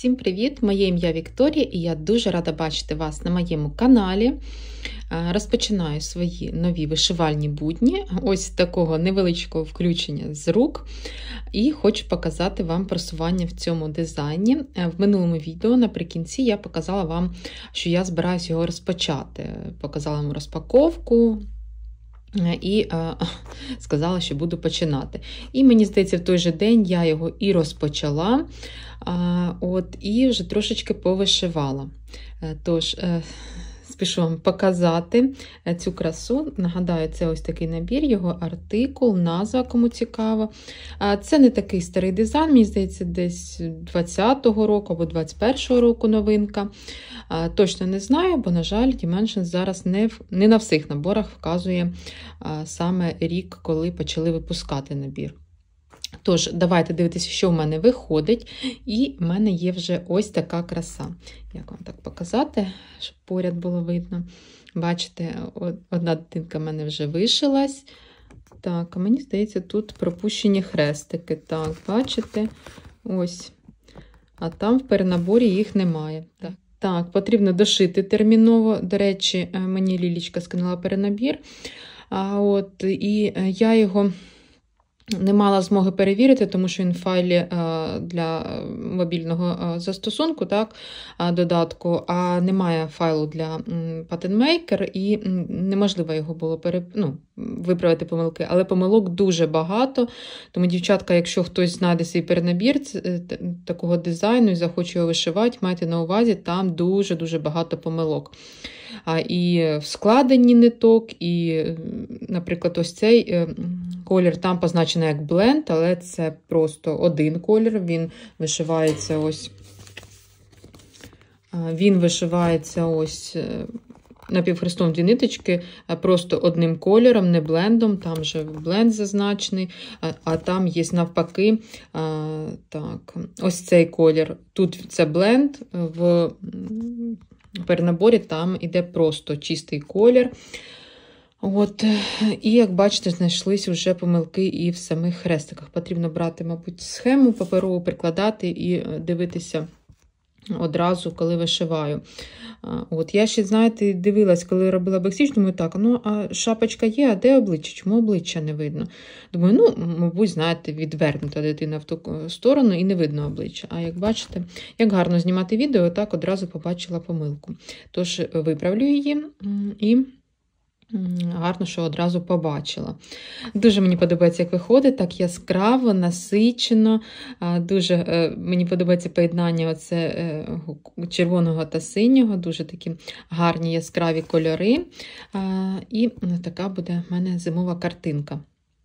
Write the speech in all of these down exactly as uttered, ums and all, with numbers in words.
Всім привіт! Моє ім'я Вікторія і я дуже рада бачити вас на моєму каналі. Розпочинаю свої нові вишивальні будні, ось такого невеличкого включення з рук. І хочу показати вам просування в цьому дизайні. В минулому відео наприкінці я показала вам, що я збираюся його розпочати. Показала вам розпаковку. І е, сказала, що буду починати. І мені здається, в той же день я його і розпочала, е, от, і вже трошечки повишивала. Е, тож, е, спішу вам показати цю красу. Нагадаю, це ось такий набір, його артикул, назва, кому цікаво. Е, це не такий старий дизайн, мені здається, десь двадцятого року або двадцять першого року новинка. Е, точно не знаю, бо, на жаль, Dimensions зараз не, в, не на всіх наборах вказує е, саме рік, коли почали випускати набір. Тож, давайте дивитися, що в мене виходить. І в мене є вже ось така краса. Як вам так показати, щоб поряд було видно. Бачите, одна дитинка в мене вже вишилась. Так, а мені здається, тут пропущені хрестики. Так, бачите? Ось. А там в перенаборі їх немає. Так. Так, потрібно дошити терміново. До речі, мені Лілічка скинула перенабір. А от, і я його не мала змоги перевірити, тому що він в файлі для мобільного застосунку, так, додатку, а немає файлу для Pattern Maker, і неможливо його було пере... ну, виправити помилки. Але помилок дуже багато, тому, дівчатка, якщо хтось знайде свій перенабір такого дизайну і захоче його вишивати, майте на увазі, там дуже-дуже багато помилок. І в складенні ниток, і, наприклад, ось цей колір там позначений як бленд, але це просто один колір, він вишивається ось, він вишивається ось напівхрестом дві ниточки, просто одним кольором, не блендом, там же бленд зазначений, а, а там є навпаки, а, так, ось цей колір, тут це бленд, в В перенаборі там іде просто чистий колір. От. І, як бачите, знайшлись вже помилки і в самих хрестиках. Потрібно брати, мабуть, схему паперову, прикладати і дивитися одразу, коли вишиваю. От. Я ще, знаєте, дивилась, коли робила бексіч, думаю, так, ну, а шапочка є, а де обличчя? Чому обличчя не видно? Думаю, ну, мабуть, знаєте, відвернута дитина в ту сторону і не видно обличчя. А як бачите, як гарно знімати відео, так одразу побачила помилку. Тож, виправлю її і гарно, що одразу побачила. Дуже мені подобається, як виходить, так яскраво, насичено. Дуже мені подобається поєднання оце червоного та синього. Дуже такі гарні яскраві кольори. І така буде в мене зимова картинка.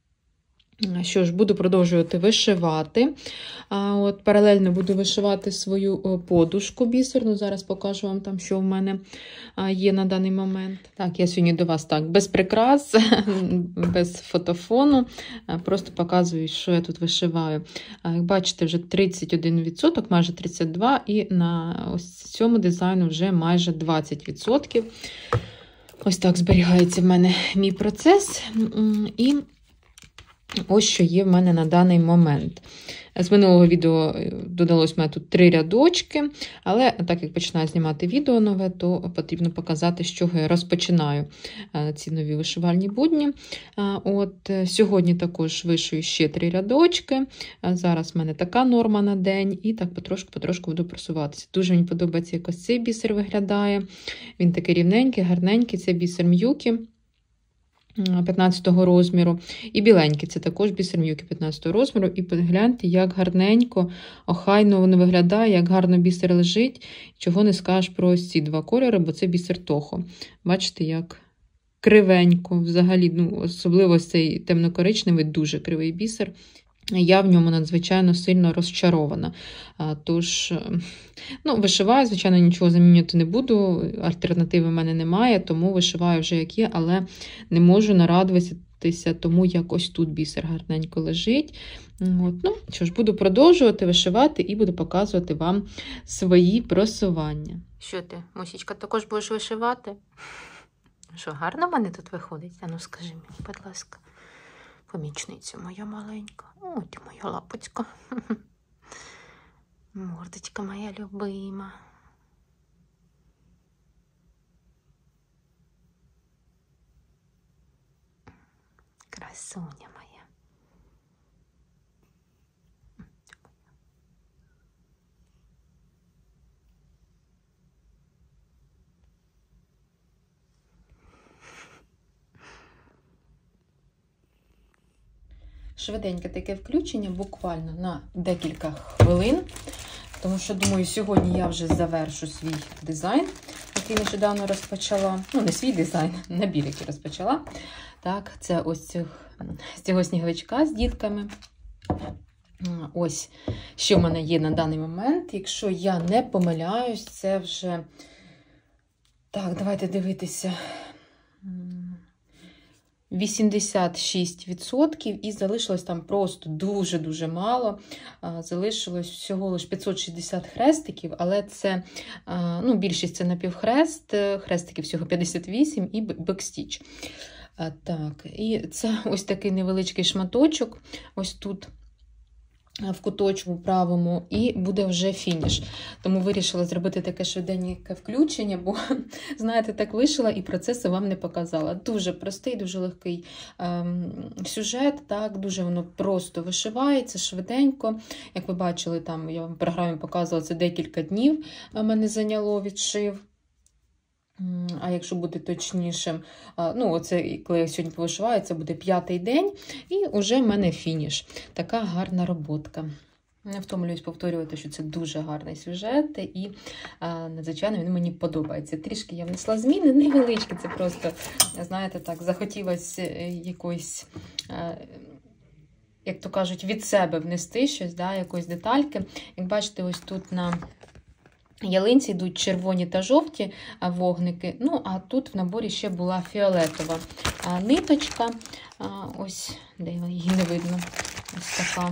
Що ж, буду продовжувати вишивати. От, паралельно буду вишивати свою подушку бісерну. Зараз покажу вам там, що в мене є на даний момент. Так, я сьогодні до вас так, без прикрас, без фотофону. Просто показую, що я тут вишиваю. Як бачите, вже тридцять один відсоток, майже тридцять два відсотки, і на ось цьому дизайну вже майже двадцять відсотків. Ось так зберігається в мене мій процес. І ось що є в мене на даний момент. З минулого відео додалось в мене тут три рядочки, але так як починаю знімати відео нове, то потрібно показати, з чого я розпочинаю ці нові вишивальні будні. От, сьогодні також вишию ще три рядочки. Зараз в мене така норма на день, і так потрошку-потрошку буду просуватися. Дуже мені подобається, як ось цей бісер виглядає. Він такий рівненький, гарненький, це бісер М'юкі п'ятнадцятого розміру. І біленький, це також бісер М'юкі п'ятнадцятого розміру. І погляньте, як гарненько, охайно воно виглядає, як гарно бісер лежить. Чого не скажеш про ось ці два кольори, бо це бісер Toho. Бачите, як кривенько. Взагалі, ну, особливо цей темно-коричневий, дуже кривий бісер. Я в ньому надзвичайно сильно розчарована. Тож, ну, вишиваю, звичайно, нічого замінювати не буду, альтернативи в мене немає, тому вишиваю вже як є, але не можу нарадуватися тому, як ось тут бісер гарненько лежить. От, ну, що ж, буду продовжувати вишивати і буду показувати вам свої просування. Що ти, Мусічка, також будеш вишивати? Що, гарно в мене тут виходить? А ну, скажи мені, будь ласка. Помічниця моя маленька. О, ти моя лапочка. Мордочка моя любима. Красуня моя. Швиденьке таке включення, буквально на декілька хвилин, тому що, думаю, сьогодні я вже завершу свій дизайн, який нещодавно розпочала. Ну, не свій дизайн, набір, який розпочала. Так, це ось цих, з цього сніговичка з дітками. Ось, що в мене є на даний момент. Якщо я не помиляюсь, це вже... Так, давайте дивитися... вісімдесят шість відсотків, і залишилось там просто дуже-дуже мало. Залишилось всього лише п'ятсот шістдесят хрестиків, але це, ну, більшість це напівхрест, хрестиків всього п'ятдесят вісім і бекстіч. Так, і це ось такий невеличкий шматочок, ось тут в куточку правому, і буде вже фініш. Тому вирішила зробити таке швиденьке включення, бо, знаєте, так вийшла і процесу вам не показала. Дуже простий, дуже легкий ем, сюжет, так, дуже воно просто вишивається, швиденько. Як ви бачили, там я вам в програмі показувала, це декілька днів мене зайняло відшив. А якщо бути точнішим, ну, оце, коли я сьогодні повишиваю, це буде п'ятий день, і вже в мене фініш. Така гарна роботка. Не втомлююсь повторювати, що це дуже гарний сюжет, і а, надзвичайно він мені подобається. Трішки я внесла зміни, невеличкі, це просто, знаєте, так, захотілося якоїсь, а, як то кажуть, від себе внести щось, да, якоїсь детальки. Як бачите, ось тут на ялинці йдуть червоні та жовті вогники, ну, а тут в наборі ще була фіолетова ниточка, ось, де її не видно, ось така.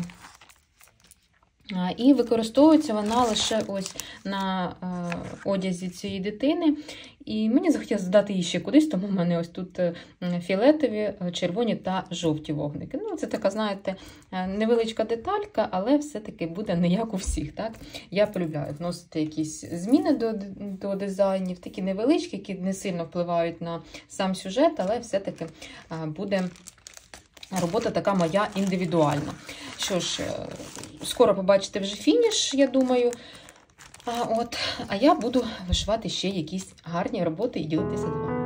І використовується вона лише ось на одязі цієї дитини. І мені захотілося додати її ще кудись, тому в мене ось тут фіолетові, червоні та жовті вогники. Ну, це така, знаєте, невеличка деталька, але все-таки буде не як у всіх. Так? Я полюбляю вносити якісь зміни до, до дизайнів, такі невеличкі, які не сильно впливають на сам сюжет, але все-таки буде робота така моя індивідуальна. Що ж, скоро побачите вже фініш, я думаю. А, от, а я буду вишивати ще якісь гарні роботи і ділитися з вами.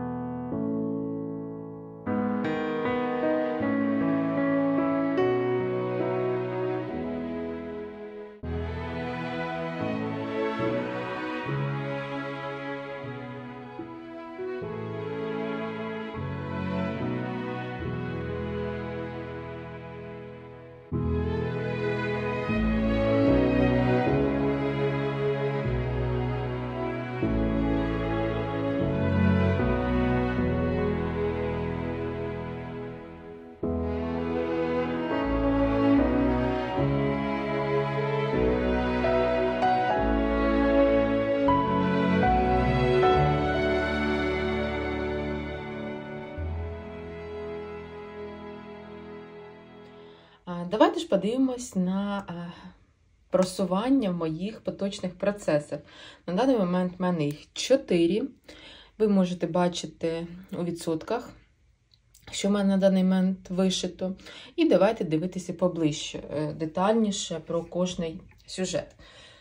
Давайте ж подивимось на просування в моїх поточних процесах. На даний момент в мене їх чотири. Ви можете бачити у відсотках, що в мене на даний момент вишито. І давайте дивитися поближче, детальніше про кожний сюжет.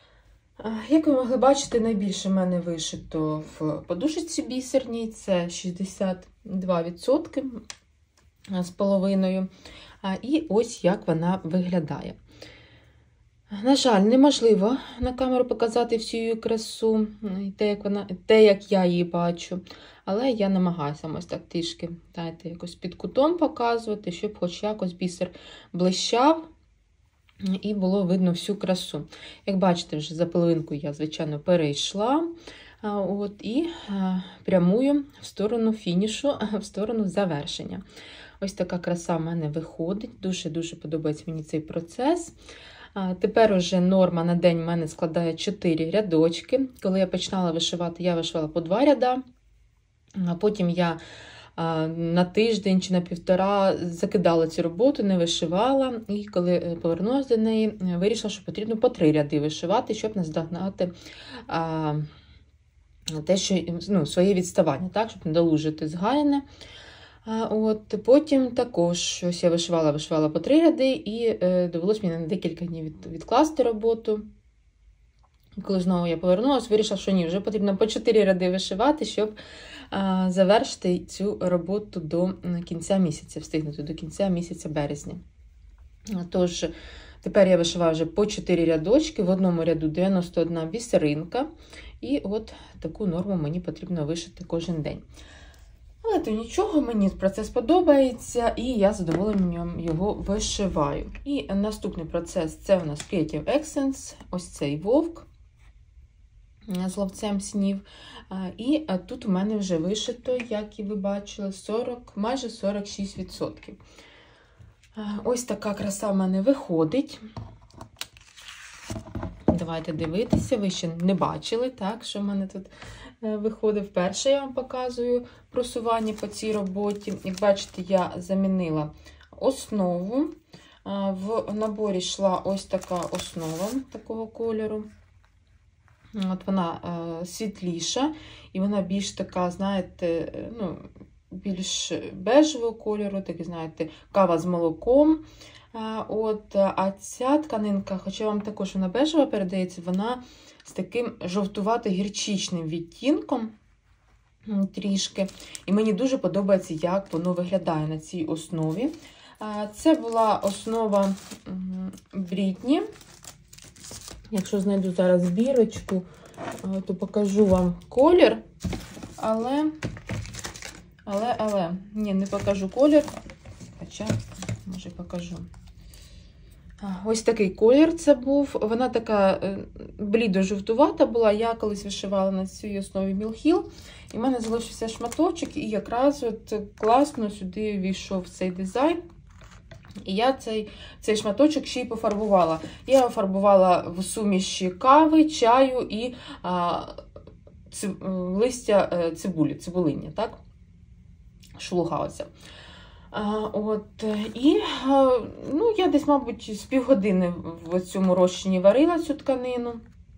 Як ви могли бачити, найбільше в мене вишито в подушечці бісерній, це шістдесят два відсотки з половиною. І ось як вона виглядає. На жаль, неможливо на камеру показати всю її красу, те, як вона, те, як я її бачу. Але я намагаюся ось так трішки, знаєте, якось під кутом показувати, щоб хоч якось бісер блищав і було видно всю красу. Як бачите, вже за половинку я, звичайно, перейшла. От, і прямую в сторону фінішу, в сторону завершення. Ось така краса в мене виходить. Дуже-дуже подобається мені цей процес. Тепер уже норма на день в мене складає чотири рядочки. Коли я починала вишивати, я вишивала по два ряда. А потім я на тиждень чи на півтора закидала цю роботу, не вишивала. І коли повернулася до неї, вирішила, що потрібно по три ряди вишивати, щоб наздогнати а, те, що, ну, своє відставання, так, щоб не долужити згаяне. А, от, потім також щось я вишивала, вишивала по три ряди, і е, довелося мені на декілька днів від, відкласти роботу. Коли знову я повернулася, вирішила, що ні, вже потрібно по чотири ряди вишивати, щоб а, завершити цю роботу до кінця місяця, встигнути до кінця місяця березня. Тож, тепер я вишиваю вже по чотири рядочки, в одному ряду дев'яносто одна бісеринка, і от таку норму мені потрібно вишити кожен день. Але то нічого, мені процес подобається, і я з задоволенням його вишиваю. І наступний процес – це у нас Creative Accents, ось цей вовк з ловцем снів. І тут у мене вже вишито, як і ви бачили, сорок, майже сорок шість відсотків. Ось така краса в мене виходить. Давайте дивитися, ви ще не бачили, так, що в мене тут виходить. Вперше я вам показую просування по цій роботі. Як бачите, я замінила основу. В наборі йшла ось така основа такого кольору. От вона світліша, і вона більш така, знаєте, ну, більш бежевого кольору, такий, знаєте, кава з молоком. От, а ця тканинка, хоча вам також вона бежева передається, вона з таким жовтувато-гірчичним відтінком трішки. І мені дуже подобається, як воно виглядає на цій основі. Це була основа Брітні. Якщо знайду зараз бірочку, то покажу вам колір. Але, але, але, ні, не покажу колір, хоча, може, покажу. Ось такий колір це був. Вона така блідо-жовтувата була. Я колись вишивала на цій основі Мілхіл. І в мене залишився шматочок, і якраз от класно сюди війшов цей дизайн. І я цей, цей шматочок ще й пофарбувала. Я його фарбувала в суміші кави, чаю і а, циб, листя цибулі, цибулиння, так? Шелуха оця. А, от, і, а, ну, я десь, мабуть, з півгодини в цьому розчині варила цю тканину.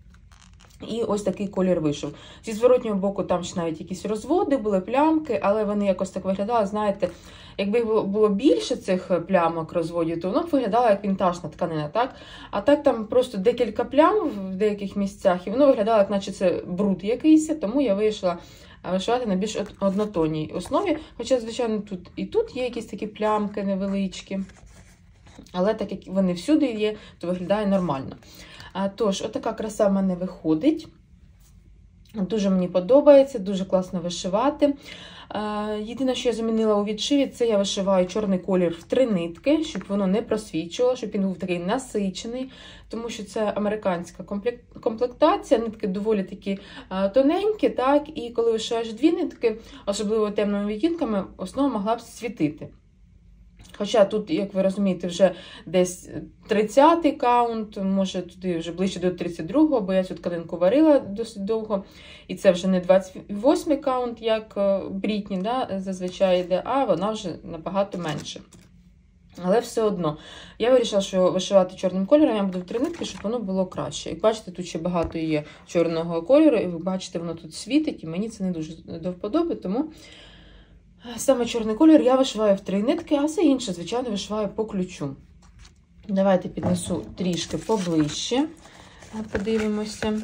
І ось такий колір вийшов. Зі зворотнього боку там ж навіть якісь розводи, були плямки, але вони якось так виглядали, знаєте, якби було більше цих плямок розводів, то воно б виглядало як вінтажна тканина, так? А так там просто декілька плям в деяких місцях, і воно виглядало, як наче це бруд якийсь, тому я вирішила вишивати на більш однотонній основі. Хоча, звичайно, тут і тут є якісь такі плямки невеличкі, але так як вони всюди є, то виглядає нормально. Тож, отака краса в мене виходить. Дуже мені подобається, дуже класно вишивати. Єдине, що я замінила у відшиві, це я вишиваю чорний колір в три нитки, щоб воно не просвічувало, щоб він був такий насичений, тому що це американська комплектація, нитки доволі такі тоненькі, так, і коли вишиваєш дві нитки, особливо темними відтінками, основа могла б світити. Хоча тут, як ви розумієте, вже десь тридцятий каунт, може туди вже ближче до тридцять другого, бо я цю тканинку варила досить довго. І це вже не двадцять восьмий каунт, як Брітні, да, зазвичай йде, а вона вже набагато менше. Але все одно, я вирішила, що вишивати чорним кольором я буду в три нитки, щоб воно було краще. Як бачите, тут ще багато є чорного кольору, і ви бачите, воно тут світить, і мені це не дуже до вподоби, тому саме чорний колір я вишиваю в три нитки, а все інше, звичайно, вишиваю по ключу. Давайте піднесу трішки поближче, подивимося.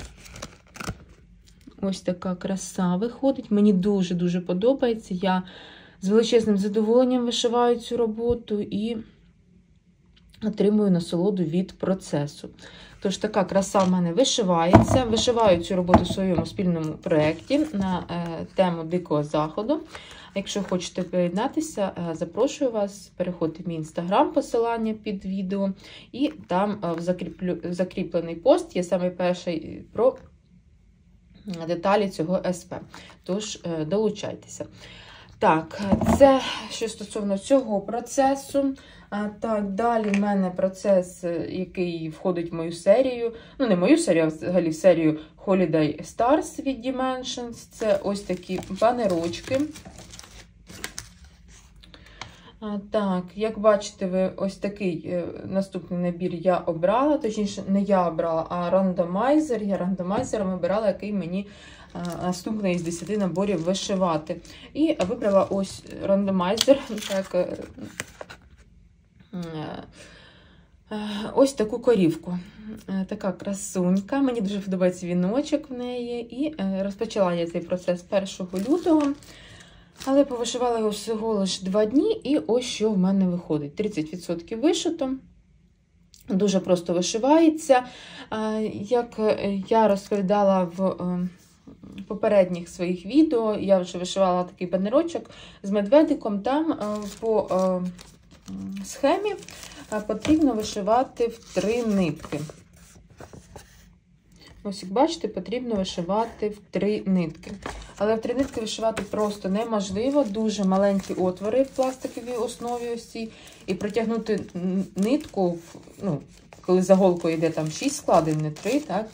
Ось така краса виходить. Мені дуже-дуже подобається. Я з величезним задоволенням вишиваю цю роботу і отримую насолоду від процесу. Тож така краса в мене вишивається. Вишиваю цю роботу в своєму спільному проєкті на тему Дикого Заходу. Якщо хочете приєднатися, запрошую вас, переходьте в мій інстаграм, посилання під відео, і там в закріплю, закріплений пост є саме перший про деталі цього ес пе. Тож долучайтеся. Так, це що стосовно цього процесу. Так, далі в мене процес, який входить в мою серію. Ну, не мою серію, а взагалі в серію Holiday Stars від Dimensions. Це ось такі банерочки. А, так, як бачите, ви ось такий е, наступний набір я обрала, точніше, не я обрала, а рандомайзер. Я рандомайзером обирала, який мені е, наступний із десяти наборів вишивати. І вибрала ось рандомайзер, так, е, е, ось таку корівку. Е, така красунька, мені дуже подобається віночок в неї. І е, розпочала я цей процес першого лютого. Але повишивала його всього лише два дні, і ось що в мене виходить. тридцять відсотків вишито. Дуже просто вишивається. Як я розповідала в попередніх своїх відео, я вже вишивала такий банерочок з медведиком. Там по схемі потрібно вишивати в три нитки. Ось, як бачите, потрібно вишивати в три нитки. Але в три нитки вишивати просто неможливо. Дуже маленькі отвори в пластиковій основі ось цій. І протягнути нитку, ну, коли за голкою йде там шість складів, не три, так?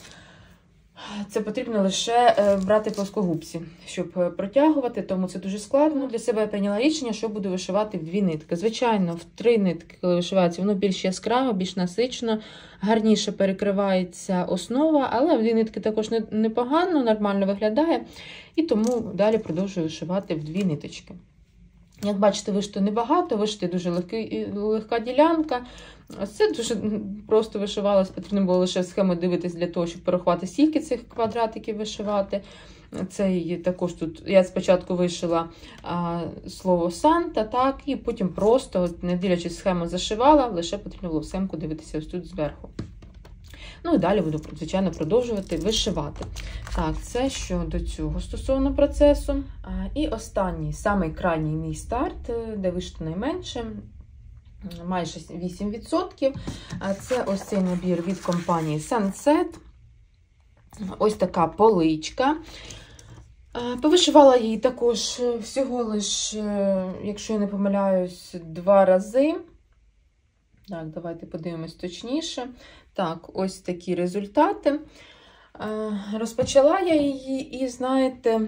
Це потрібно лише брати плоскогубці, щоб протягувати, тому це дуже складно. Для себе я прийняла рішення, що буду вишивати в дві нитки. Звичайно, в три нитки, коли вишивається, воно більш яскраво, більш насичено, гарніше перекривається основа, але в дві нитки також непогано, нормально виглядає. І тому далі продовжую вишивати в дві ниточки. Як бачите, вишито небагато, вишити дуже легкий, легка ділянка. Це дуже просто вишивалось, потрібно було лише схему дивитись для того, щоб порахувати, скільки цих квадратиків вишивати. Це також тут, я спочатку вишила а, слово Санта, так, і потім просто, не дивлячись схему, зашивала, лише потрібно було схемку дивитися ось тут зверху. Ну і далі буду, звичайно, продовжувати вишивати. Так, це щодо цього стосовно процесу. А, і останній, самий крайній мій старт, де вишито найменше, майже вісім відсотків. А це ось цей набір від компанії Sunset. Ось така поличка. Повишивала її також всього лиш, якщо я не помиляюсь, два рази. Так, давайте подивимось точніше. Так, ось такі результати. Розпочала я її, і знаєте,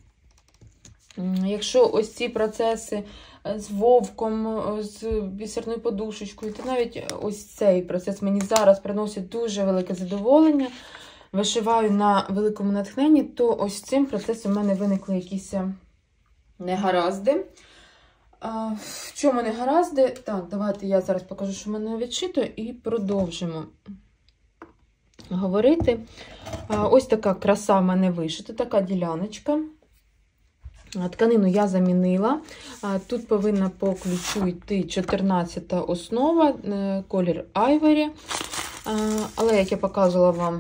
якщо ось ці процеси з вовком, з бісерною подушечкою, то навіть ось цей процес мені зараз приносить дуже велике задоволення. Вишиваю на великому натхненні, то ось цим процесом в мене виникли якісь негаразди. В чому негаразди? Так, давайте я зараз покажу, що в мене відшито, і продовжимо говорити. Ось така краса в мене вишита, така діляночка. Тканину я замінила. Тут повинна по ключу йти чотирнадцята основа, колір Ivory. Але, як я показувала вам,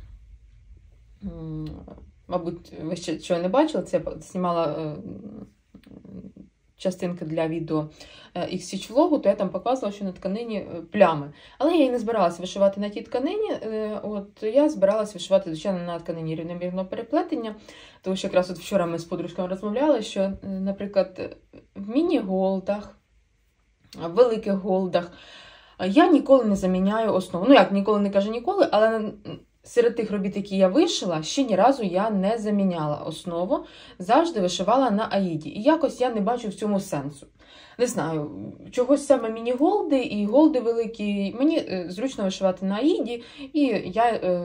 мабуть, ви ще чого не бачили, це я знімала частинки для відео ікс ікс влогу, то я там показувала, що на тканині плями. Але я її не збиралася вишивати на тій тканині, от я збиралася вишивати, звичайно, на тканині рівномірного переплетення, тому що якраз от вчора ми з подружками розмовляли, що, наприклад, в міні-голдах, в великих голдах я ніколи не заміняю основу. Ну, як, ніколи не кажу ніколи, але серед тих робіт, які я вишила, ще ні разу я не заміняла основу, завжди вишивала на аїді. І якось я не бачу в цьому сенсу. Не знаю, чогось саме міні-голди і голди великі, мені е, зручно вишивати на аїді, і я е,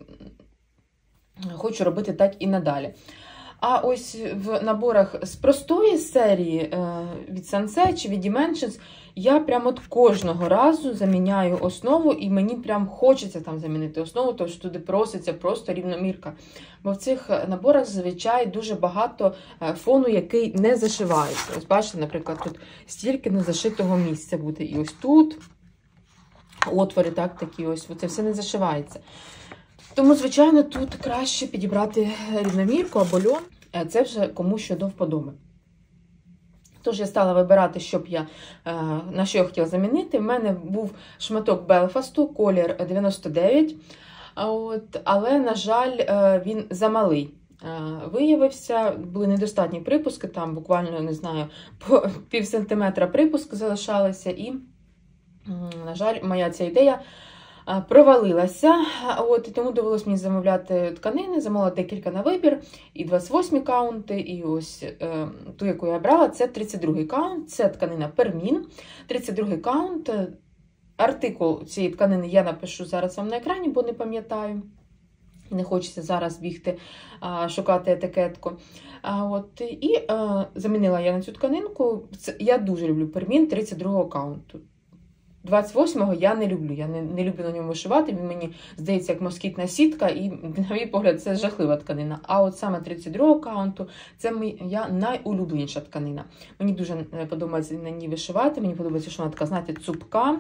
хочу робити так і надалі. А ось в наборах з простої серії е, від Sunset чи від Dimensions я прямо от кожного разу заміняю основу, і мені прям хочеться там замінити основу, тому що туди проситься просто рівномірка. Бо в цих наборах зазвичай дуже багато фону, який не зашивається. Ось бачите, наприклад, тут стільки незашитого місця буде. І ось тут отвори, так, такі ось, це все не зашивається. Тому, звичайно, тут краще підібрати рівномірку або льон. Це вже кому що до вподоби. Тож я стала вибирати, щоб я, на що я хотіла замінити. В мене був шматок Белфасту, колір дев'яносто дев'ять, от, але, на жаль, він замалий виявився. Були недостатні припуски, там буквально, не знаю, по пів сантиметра припуск залишалися. І, на жаль, моя ця ідея провалилася, от, і тому довелося мені замовляти тканини, замовила декілька на вибір, і двадцять восьмі каунти, і ось е, ту, яку я брала, це тридцять другий каунт, це тканина Пермін, тридцять другий каунт, артикул цієї тканини я напишу зараз вам на екрані, бо не пам'ятаю, і не хочеться зараз бігти, а, шукати етикетку. А, от, і а, замінила я на цю тканинку, це, я дуже люблю Пермін тридцять другого каунту. двадцять восьмого я не люблю, я не, не люблю на ньому вишивати, він мені здається як москітна сітка, і, на мій погляд, це жахлива тканина. А от саме тридцять другого каунту, це моя найулюбленіша тканина. Мені дуже подобається на ній вишивати, мені подобається, що вона така, знаєте, цупка.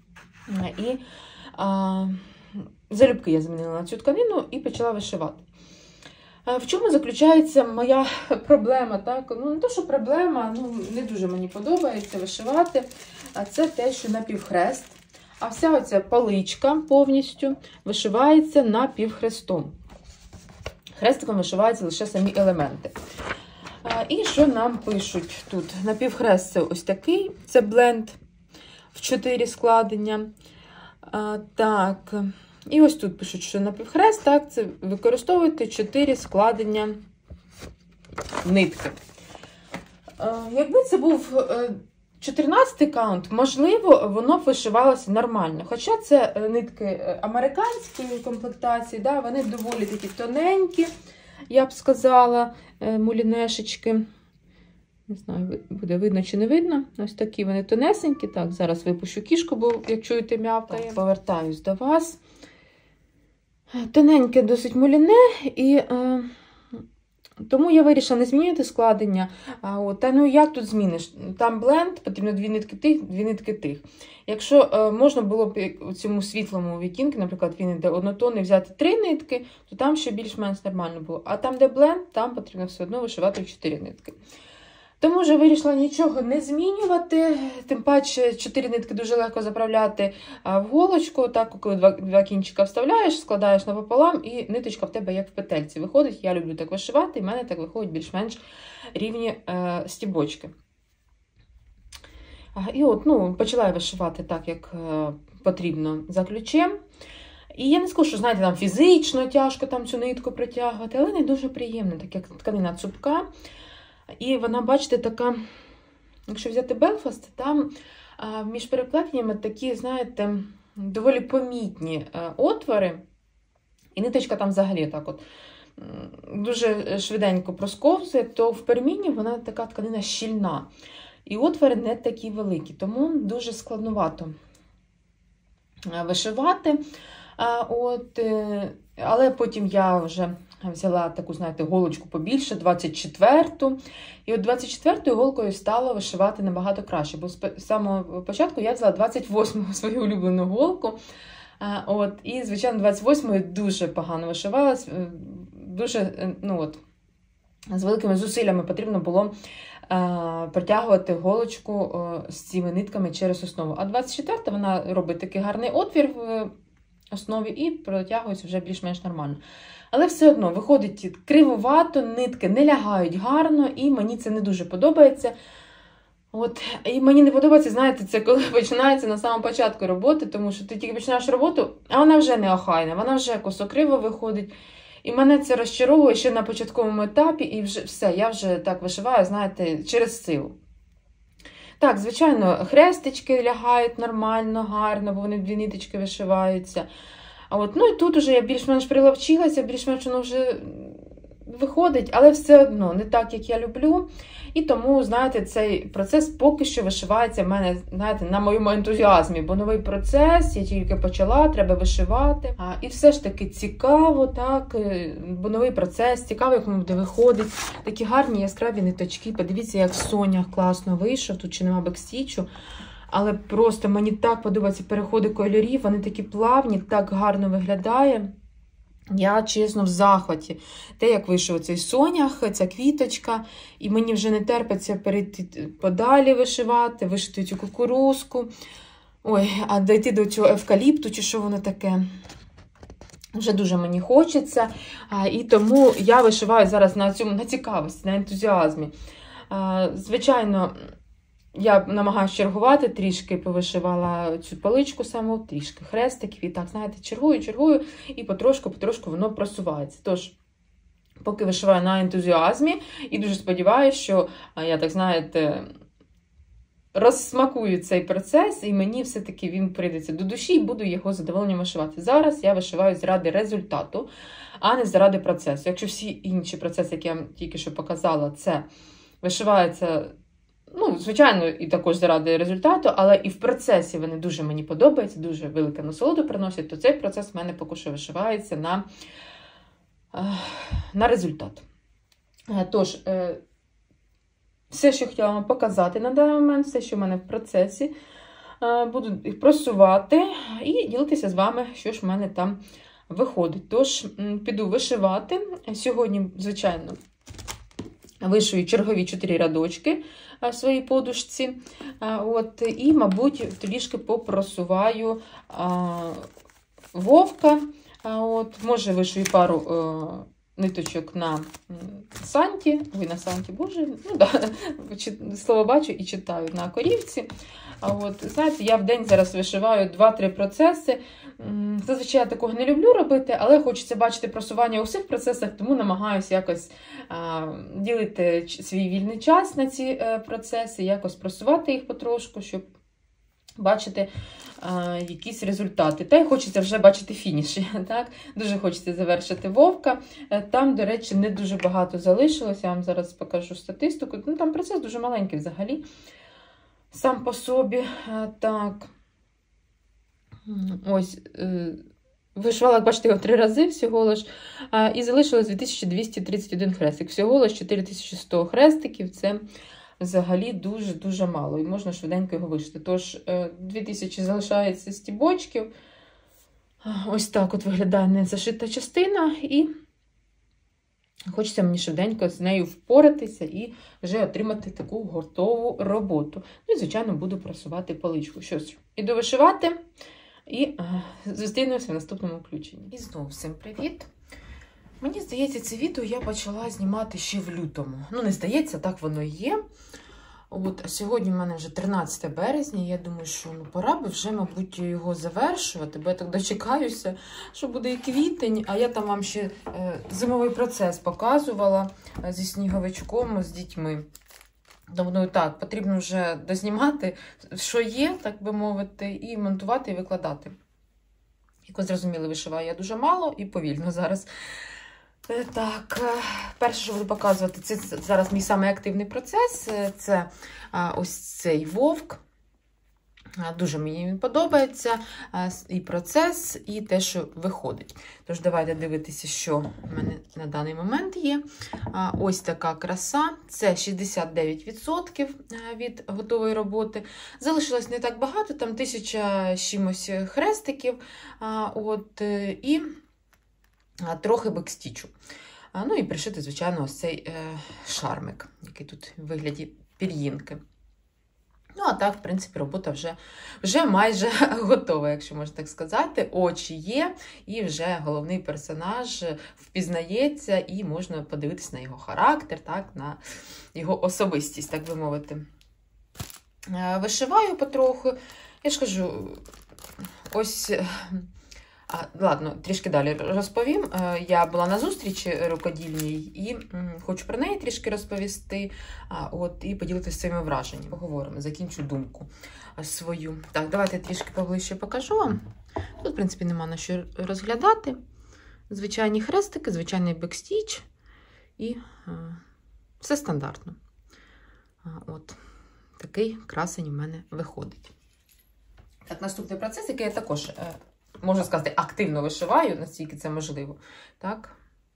І а, залюбки я замінила на цю тканину і почала вишивати. В чому заключається моя проблема? Так? Ну, не то, що проблема, ну, не дуже мені подобається вишивати, а це те, що напівхрест. А вся оця паличка повністю вишивається напівхрестом. Хрестиком вишиваються лише самі елементи. І що нам пишуть тут? Напівхрест це ось такий, це бленд в чотири складення. Так. І ось тут пишуть, що напівхрест, так, це використовуйте чотири складення нитки. Якби це був чотирнадцятий каунт, можливо, воно б вишивалося нормально. Хоча це нитки американської комплектації, да, вони доволі такі тоненькі, я б сказала, мулінешечки. Не знаю, буде видно чи не видно. Ось такі вони тонесенькі. Так, зараз випущу кішку, бо, як чуєте, м'явкає. Повертаюсь до вас. Тоненьке досить муліне, і е, тому я вирішила не змінювати складення. А, от, та ну як тут зміниш? Там бленд, потрібно дві нитки тих, дві нитки тих. Якщо е, можна було б у цьому світлому відтінку, наприклад, він йде однотонний, взяти три нитки, то там ще більш-менш нормально було. А там, де бленд, там потрібно все одно вишивати чотири нитки. Тому вже вирішила нічого не змінювати, тим паче чотири нитки дуже легко заправляти в голочку, так, коли два, два кінчика вставляєш, складаєш напополам, і ниточка в тебе як в петельці виходить. Я люблю так вишивати, і в мене так виходять більш-менш рівні е, стібочки. І от, ну, почала я вишивати так, як е, потрібно за ключем. І я не скажу, що, знаєте, там фізично тяжко там цю нитку притягувати, але не дуже приємно, так як тканина цупка. І вона, бачите, така, якщо взяти Белфаст, там а, між переплетеннями такі, знаєте, доволі помітні а, отвори. І ниточка там взагалі так от дуже швиденько просковзує, то в Перміні вона така тканина щільна. І отвори не такі великі, тому дуже складновато вишивати. А, от, але потім я вже взяла таку, знаєте, голочку побільше, двадцять четверту. І от двадцять четвертою голкою стала вишивати набагато краще. Бо з самого початку я взяла двадцять восьму свою улюблену голку. От, і, звичайно, двадцять восьмою дуже погано вишивалась. Дуже, ну от, з великими зусиллями потрібно було а, протягувати голочку а, з цими нитками через основу. А двадцять четверта вона робить такий гарний отвір в основі і протягується вже більш-менш нормально. Але все одно виходить кривовато, нитки не лягають гарно, і мені це не дуже подобається. От, і мені не подобається, знаєте, це коли починається на самому початку роботи, тому що ти тільки починаєш роботу, а вона вже не охайна, вона вже косокриво виходить. І мене це розчаровує ще на початковому етапі, і вже все, я вже так вишиваю, знаєте, через силу. Так, звичайно, хрестички лягають нормально, гарно, бо вони дві ниточки вишиваються. А от, ну і тут уже я більш-менш приловчилася, більш-менш воно вже виходить, але все одно не так, як я люблю. І тому, знаєте, цей процес поки що вишивається в мене, знаєте, на моєму ентузіазмі, бо новий процес, я тільки почала, треба вишивати. А, і все ж таки цікаво, так, бо новий процес, цікаво, як воно буде виходить. Такі гарні яскраві ниточки, подивіться, як Соня класно вийшов, тут ще нема бекстічу. Але просто мені так подобаються переходи кольорів, вони такі плавні, так гарно виглядає. Я, чесно, в захваті. Те, як вийшов цей сонях, ця квіточка, і мені вже не терпиться перейти подалі вишивати, вишити цю кукурузку. Ой, а дійти до цього евкаліпту, чи що воно таке. Вже дуже мені хочеться. А, і тому я вишиваю зараз на цьому, на цікавості, на ентузіазмі. А, звичайно, я намагаюся чергувати, трішки повишивала цю паличку саму, трішки хрестиків. І так, знаєте, чергую, чергую, і потрошку-потрошку воно просувається. Тож, поки вишиваю на ентузіазмі, і дуже сподіваюся, що, я так, знаєте, розсмакую цей процес, і мені все-таки він прийдеться до душі, і буду його з задоволенням вишивати. Зараз я вишиваю заради результату, а не заради процесу. Якщо всі інші процеси, які я вам тільки що показала, це вишивається, ну, звичайно, і також заради результату, але і в процесі вони дуже мені подобаються, дуже велике насолоду приносять, то цей процес в мене поки що вишивається на, на результат. Тож, все, що хотіла вам показати на даний момент, все, що в мене в процесі, буду їх просувати і ділитися з вами, що ж в мене там виходить. Тож, піду вишивати. Сьогодні, звичайно, вишию чергові чотири рядочки в своїй подушці. От, і, мабуть, трішки попросуваю вовка. От, може, вишию пару ниточок на санті, ой, на санті, боже, ну да, слово бачу і читаю на корівці. А от, знаєте, я в день зараз вишиваю два-три процеси. Зазвичай я такого не люблю робити, але хочеться бачити просування у всіх процесах, тому намагаюся якось а, ділити свій вільний час на ці а, процеси, якось просувати їх потрошку, щоб бачити а, якісь результати. Та й хочеться вже бачити фініші. Так? Дуже хочеться завершити вовка. Там, до речі, не дуже багато залишилося. Я вам зараз покажу статистику. Ну, там процес дуже маленький взагалі. Сам по собі. Так. Ось. Вишивала, як бачите, його три рази всього лиш. І залишилось дві тисячі двісті тридцять один хрестик. Всього лиш чотири тисячі сто хрестиків. Це взагалі дуже-дуже мало. І можна швиденько його вишити. Тож, дві тисячі залишається стібочків. Ось так от виглядає незашита частина. І хочеться мені швиденько з нею впоратися і вже отримати таку готову роботу. Ну і, звичайно, буду просувати паличку. Що ж, іду вишивати і зустрінемося в наступному включенні. І знову всім привіт! Мені здається, це відео я почала знімати ще в лютому. Ну, не здається, так воно і є. От, а сьогодні в мене вже тринадцяте березня, і я думаю, що ну, пора би вже, мабуть, його завершувати, бо я так дочекаюся, що буде і квітень, а я там вам ще е, зимовий процес показувала е, зі сніговичком, з дітьми. Тому так, потрібно вже дознімати, що є, так би мовити, і монтувати, і викладати. Як ви зрозуміли, вишиваю я дуже мало і повільно зараз. Так, перше, що буду показувати, це зараз мій самий активний процес. Це ось цей вовк. Дуже мені він подобається. І процес, і те, що виходить. Тож, давайте дивитися, що в мене на даний момент є. Ось така краса. Це шістдесят дев'ять відсотків від готової роботи. Залишилось не так багато, там тисяча чимось хрестиків. От, і трохи бекстічу. Ну і пришити, звичайно, ось цей е, шармик, який тут в вигляді пір'їнки. Ну, а так, в принципі, робота вже, вже майже готова, якщо можна так сказати. Очі є, і вже головний персонаж впізнається, і можна подивитися на його характер, так, на його особистість, так би мовити. Е, вишиваю потроху. Я ж кажу, ось... А, ладно, трішки далі розповім. Я була на зустрічі рукодільній і хочу про неї трішки розповісти, а, от, і поділитися своїми враженнями. Поговоримо, закінчу думку свою. Так, давайте трішки поближче покажу вам. Тут, в принципі, нема на що розглядати. Звичайні хрестики, звичайний бекстіч і а, все стандартно. А, от, такий красень у мене виходить. Так, наступний процес, який я також... можна сказати, активно вишиваю, наскільки це можливо. Так.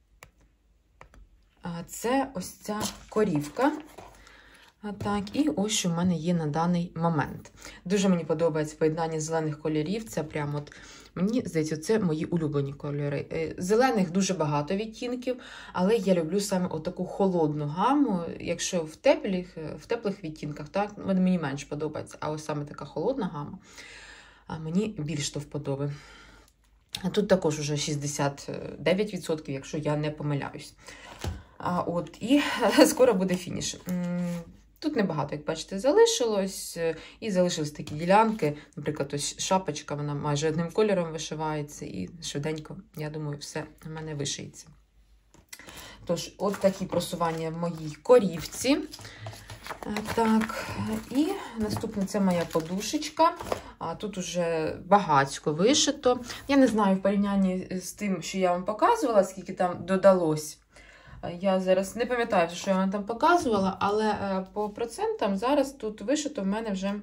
Це ось ця корівка. Так, і ось що в мене є на даний момент. Дуже мені подобається поєднання зелених кольорів. Це прямо от, мені здається, це мої улюблені кольори. Зелених дуже багато відтінків, але я люблю саме отаку холодну гаму. Якщо в теплих, в теплих відтінках, так, мені менш подобається. А ось саме така холодна гама мені більш до вподоби. Тут також уже шістдесят дев'ять відсотків, якщо я не помиляюсь. А от, і скоро буде фініш. Тут небагато, як бачите, залишилось. І залишились такі ділянки. Наприклад, ось шапочка, вона майже одним кольором вишивається. І швиденько, я думаю, все в мене вишиється. Тож, от такі просування в моїй корівці. Так, і наступне це моя подушечка. А тут уже багатько вишито. Я не знаю в порівнянні з тим, що я вам показувала, скільки там додалось. Я зараз не пам'ятаю, що я вам там показувала, але по процентам зараз тут вишито в мене вже...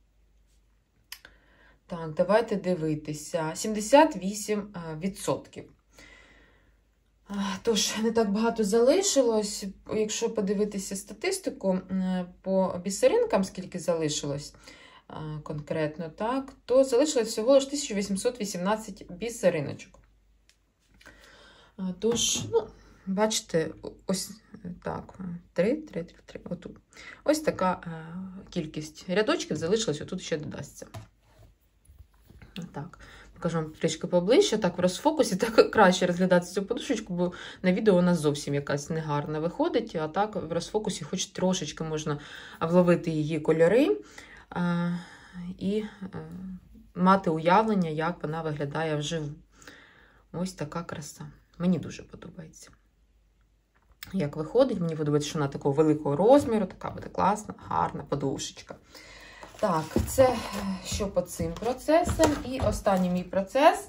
Так, давайте дивитися. сімдесят вісім відсотків. Тож, не так багато залишилось. Якщо подивитися статистику по бісеринкам, скільки залишилось конкретно, так, то залишилось всього лише тисяча вісімсот вісімнадцять бісериночок. Тож, ну, бачите, ось так, три, три, три, три, отут. Ось така кількість рядочків залишилась, отут ще додасться. Так. Покажу вам трішки поближче, так в розфокусі, так краще розглядати цю подушечку, бо на відео вона зовсім якась негарна виходить, а так в розфокусі хоч трошечки можна вловити її кольори а, і а, мати уявлення, як вона виглядає вживу. Ось така краса. Мені дуже подобається. Як виходить, мені подобається, що вона такого великого розміру, така буде класна, гарна подушечка. Так, це що по цим процесам. І останній мій процес.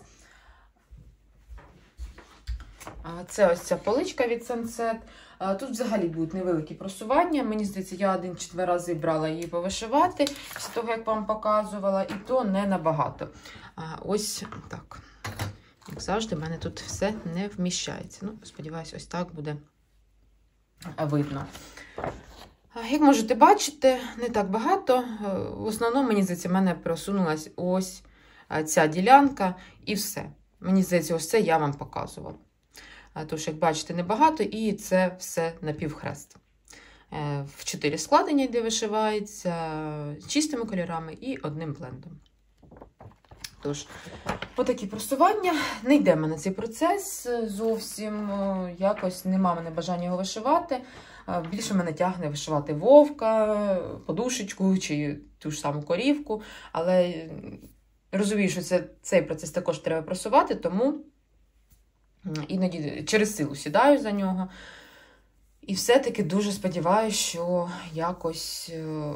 Це ось ця поличка від Sunset. Тут взагалі будуть невеликі просування. Мені здається, я один чи два рази брала її повишивати, після того, як вам показувала, і то не набагато. Ось так. Як завжди, в мене тут все не вміщається. Ну, сподіваюся, ось так буде видно. Як можете бачити, не так багато. В основному, мені здається, в мене просунулась ось ця ділянка і все. Мені здається, ось це я вам показувала. Тож, як бачите, небагато, і це все напівхрест. В чотири складення, де вишивається, чистими кольорами і одним блендом. Тож, отакі просування. Не йдемо на цей процес зовсім. Якось нема мене бажання його вишивати. Більше мене тягне вишивати вовка, подушечку чи ту ж саму корівку. Але розумію, що це, цей процес також треба просувати, тому іноді через силу сідаю за нього. І все-таки дуже сподіваюся, що якось,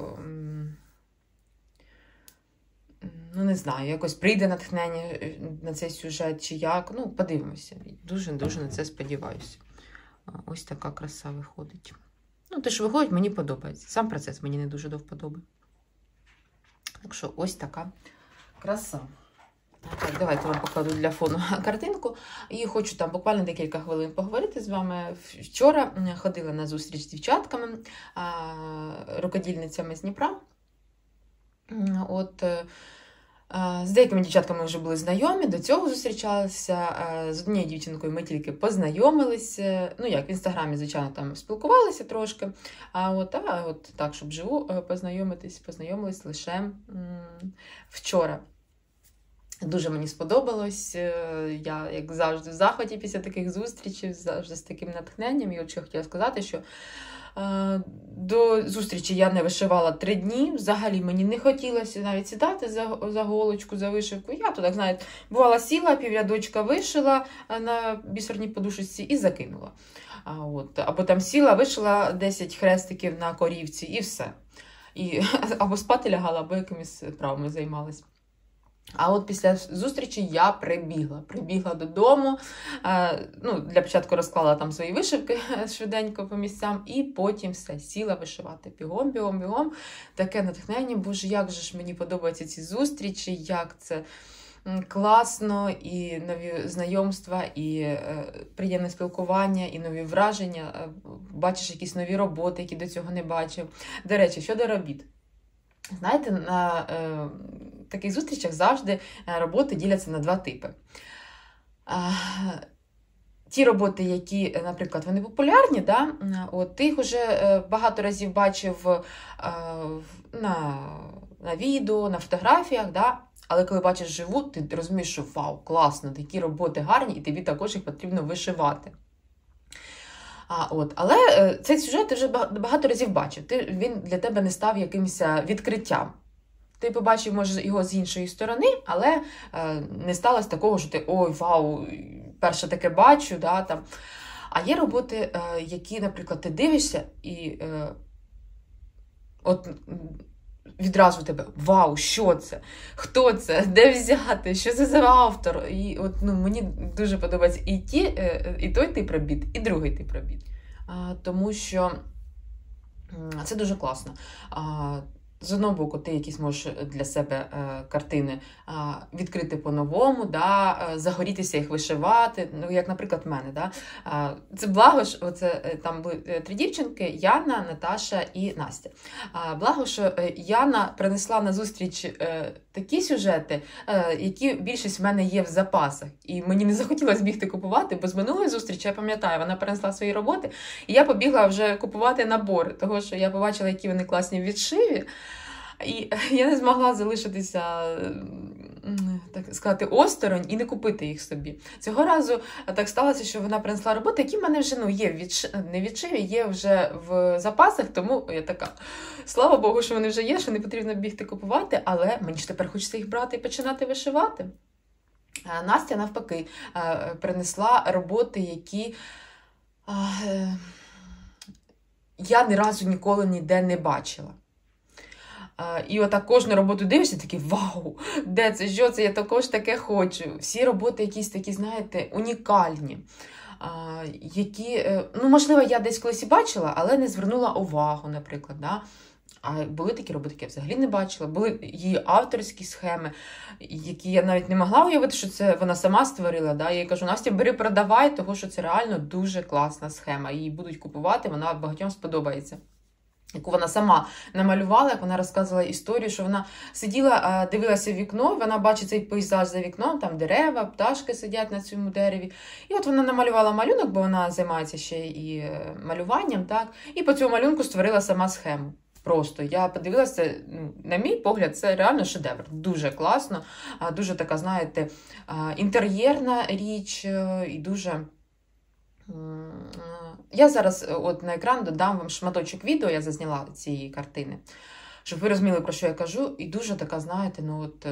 ну не знаю, якось прийде натхнення на цей сюжет чи як. Ну, подивимося. Дуже-дуже на це сподіваюся. Ось така краса виходить. Ну, те, що виходить, мені подобається. Сам процес мені не дуже до вподоби. Так що ось така краса. Так, давайте вам покладу для фону картинку. І хочу там буквально декілька хвилин поговорити з вами. Вчора ходила на зустріч з дівчатками, рукодільницями з Дніпра. От... З деякими дівчатками вже були знайомі, до цього зустрічалися. З однією дівчинкою ми тільки познайомилися. Ну, як в Інстаграмі, звичайно, там спілкувалися трошки. А от, а от так, щоб живу познайомитись, познайомились лише м вчора. Дуже мені сподобалось. Я, як завжди, в захваті після таких зустрічей, завжди з таким натхненням. І от що я хотіла сказати, що до зустрічі я не вишивала три дні. Взагалі мені не хотілося навіть сідати за, за голочку, за вишивку. Я то, так, знаєте, бувала сіла, піврядочка вишила на бісерній подушечці і закинула. А от, або там сіла, вишила десять хрестиків на корівці і все. І, або спати лягала, або якимись справами займалась. А от після зустрічі я прибігла. Прибігла додому, ну, для початку розклала там свої вишивки швиденько по місцям, і потім все, сіла вишивати. Бігом, бігом, бігом. Таке натхнення, боже, як же ж мені подобаються ці зустрічі, як це класно, і нові знайомства, і приємне спілкування, і нові враження. Бачиш якісь нові роботи, які до цього не бачив. До речі, щодо робіт. Знаєте, на е, таких зустрічах завжди роботи діляться на два типи. Е, ті роботи, які, наприклад, вони популярні, да? От, ти їх вже багато разів бачив е, на, на відео, на фотографіях, да? Але коли бачиш живу, ти розумієш, що вау, класно, такі роботи гарні, і тобі також їх потрібно вишивати. А, от. Але е, цей сюжет ти вже багато разів бачив. Ти, він для тебе не став якимось відкриттям. Ти побачив, може, його з іншої сторони, але е, не сталося такого, що ти ой, вау, перше таке бачу. Да, там. А є роботи, е, які, наприклад, ти дивишся і е, от відразу у тебе вау, що це? Хто це? Де взяти? Що це за автор? І от, ну, мені дуже подобається і, ті, е, і той тип робіт, і другий тип робіт. А, тому що це дуже класно. А, з одного боку, ти якісь можеш для себе е, картини е, відкрити по-новому, да, е, загорітися їх вишивати, ну, як, наприклад, в мене. Да. Е, це благо, що оце, е, там були три дівчинки, Яна, Наташа і Настя. Е, благо, що е, Яна принесла на зустріч е, такі сюжети, е, які більшість в мене є в запасах. І мені не захотілося бігти купувати, бо з минулої зустрічі, я пам'ятаю, вона принесла свої роботи, і я побігла вже купувати набори, того, що я побачила, які вони класні в відшиві. І я не змогла залишитися, так сказати, осторонь і не купити їх собі. Цього разу так сталося, що вона принесла роботи, які в мене вже ну, є в відш... не в відшиві, є вже в запасах, тому я така, слава Богу, що вони вже є, що не потрібно бігти купувати, але мені ж тепер хочеться їх брати і починати вишивати. Настя, навпаки, принесла роботи, які я ні разу ніколи ніде не бачила. І отак кожну роботу дивишся, такий, вау, де це, що це, я також таке хочу. Всі роботи якісь такі, знаєте, унікальні. Які, ну, можливо, я десь колись і бачила, але не звернула увагу, наприклад. Да? А були такі роботи, які я взагалі не бачила. Були її авторські схеми, які я навіть не могла уявити, що це вона сама створила. Да? Я їй кажу, Настя, бери, продавай, тому що це реально дуже класна схема. Її будуть купувати, вона багатьом сподобається. Яку вона сама намалювала, як вона розказувала історію, що вона сиділа, дивилася в вікно, вона бачить цей пейзаж за вікном, там дерева, пташки сидять на цьому дереві. І от вона намалювала малюнок, бо вона займається ще і малюванням, так? І по цьому малюнку створила сама схему. Просто я подивилася, ну, на мій погляд, це реально шедевр. Дуже класно, дуже така, знаєте, інтер'єрна річ і дуже... Я зараз от на екран додам вам шматочок відео, я зазняла цієї картини, щоб ви розуміли, про що я кажу. І дуже така, знаєте, ну от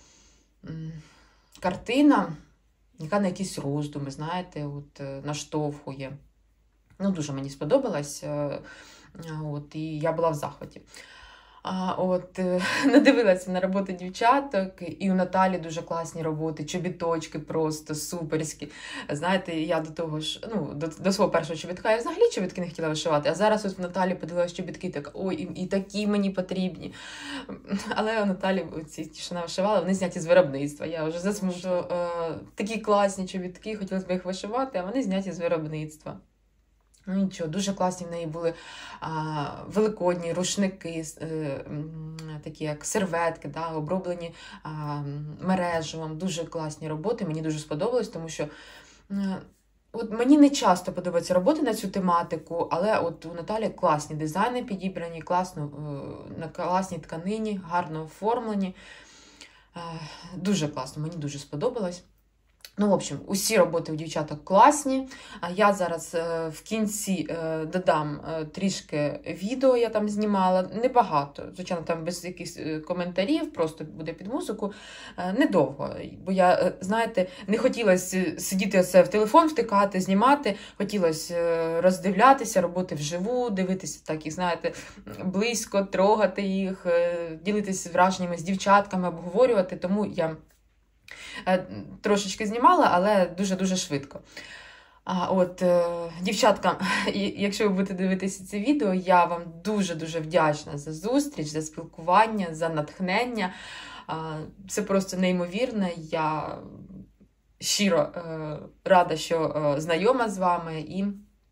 картина, яка на якісь роздуми, знаєте, от наштовхує. Ну, дуже мені сподобалась, от, і я була в захваті. А, от, надивилася на роботи дівчаток, і у Наталі дуже класні роботи, чобіточки просто суперські. Знаєте, я до того ж, ну, до, до свого першого чобітка я взагалі чобітки не хотіла вишивати, а зараз ось в Наталі подивилася чобітки, так, ой, і, і такі мені потрібні. Але у Наталі ці, ті, що вона вишивала, вони зняті з виробництва. Я вже засмужу, е, такі класні чобітки, хотілося б їх вишивати, а вони зняті з виробництва. Ну нічого, дуже класні в неї були а, великодні рушники, е, такі як серветки, да, оброблені а, мережевом. Дуже класні роботи, мені дуже сподобалось, тому що е, от мені не часто подобаються роботи на цю тематику, але от у Наталі класні дизайни підібрані, класно, е, на класній тканині, гарно оформлені. Е, дуже класно, мені дуже сподобалось. Ну, в общем, усі роботи у дівчаток класні. Я зараз в кінці додам трішки відео, я там знімала. Небагато, звичайно, там без якихось коментарів, просто буде під музику. Недовго, бо я, знаєте, не хотілося сидіти оце в телефон втикати, знімати. Хотілося роздивлятися, роботи вживу, дивитися так, і, знаєте, близько, трогати їх, ділитися враженнями з дівчатками, обговорювати. Тому я трошечки знімала, але дуже-дуже швидко. А от, дівчатка, якщо ви будете дивитися це відео, я вам дуже-дуже вдячна за зустріч, за спілкування, за натхнення. Це просто неймовірно. Я щиро рада, що знайома з вами, і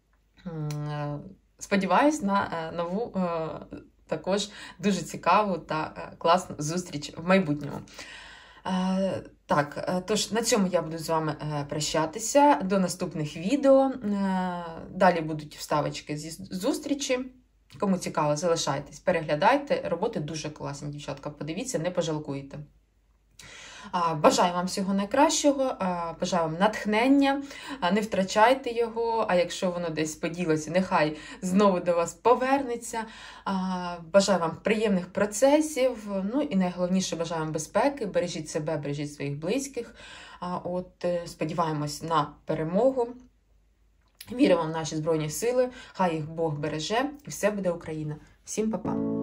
сподіваюсь на нову, також дуже цікаву та класну зустріч в майбутньому. Так, тож на цьому я буду з вами прощатися. До наступних відео. Далі будуть вставочки зі зустрічі. Кому цікаво, залишайтесь, переглядайте. Роботи дуже класні, дівчатка. Подивіться, не пожалкуєте. Бажаю вам всього найкращого, бажаю вам натхнення, не втрачайте його, а якщо воно десь поділося, нехай знову до вас повернеться. Бажаю вам приємних процесів, ну і найголовніше бажаю вам безпеки, бережіть себе, бережіть своїх близьких. От, сподіваємось на перемогу. Віримо в наші Збройні Сили, хай їх Бог береже, і все буде Україна. Всім па-па!